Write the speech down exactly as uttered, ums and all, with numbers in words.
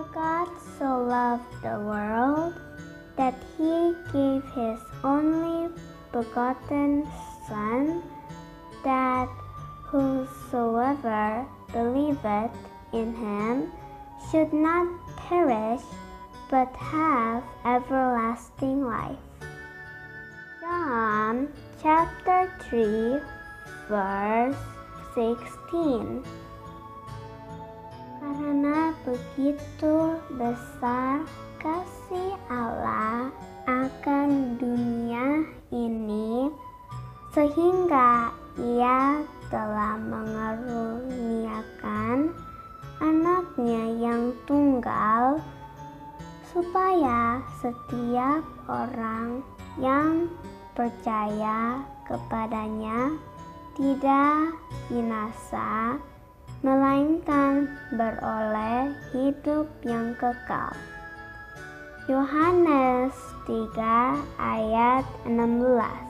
God so loved the world that he gave his only begotten Son, that whosoever believeth in him should not perish, but have everlasting life. John chapter three, verse sixteen. Karena begitu besar kasih Allah akan dunia ini, sehingga Ia telah mengaruniakan anaknya yang tunggal, supaya setiap orang yang percaya kepadanya tidak binasa, melainkan beroleh hidup yang kekal. Yohanes tiga ayat enam belas.